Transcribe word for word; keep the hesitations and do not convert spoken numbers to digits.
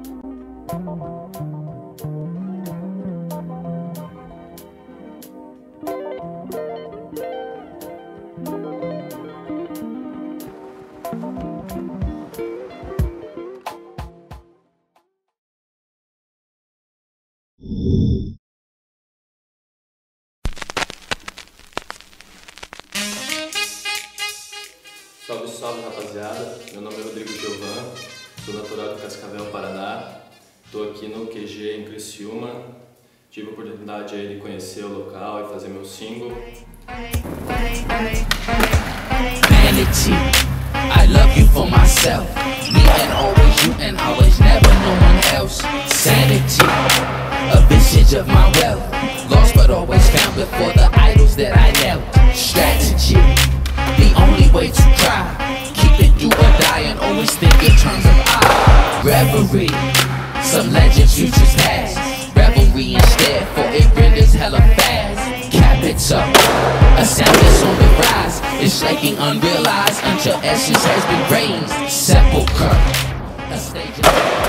Salve, salve, rapaziada. Meu nome é Rodrigo Giovan, sou natural de Cascavel, Paraná. Estou aqui no Q G em Criciúma. Tive a oportunidade aí de conhecer o local e fazer meu single. Vanity, I love you for myself. Me and always you and always never no one else. Sanity, a vestige of my wealth. Lost but always found before the idols that I knelt. Strategy, the only way to try. Keep it do or die and always think in terms of I. Reverie, some legends futures past. Revelry instead for it renders hella fast. Cap it up, a sound that's on the rise. It's shaking unrealized until essence has been raised. Sepulchre, a stage of